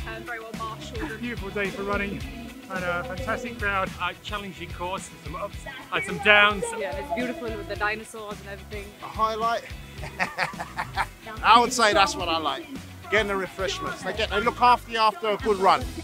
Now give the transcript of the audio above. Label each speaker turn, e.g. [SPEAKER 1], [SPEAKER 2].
[SPEAKER 1] very well marshalled.
[SPEAKER 2] Beautiful day for running and a fantastic crowd.
[SPEAKER 3] Challenging course, some ups and some downs.
[SPEAKER 1] Yeah, it's beautiful with the dinosaurs and everything.
[SPEAKER 4] A highlight? I would say that's what I like. Getting the refreshments. They look after you after a good run.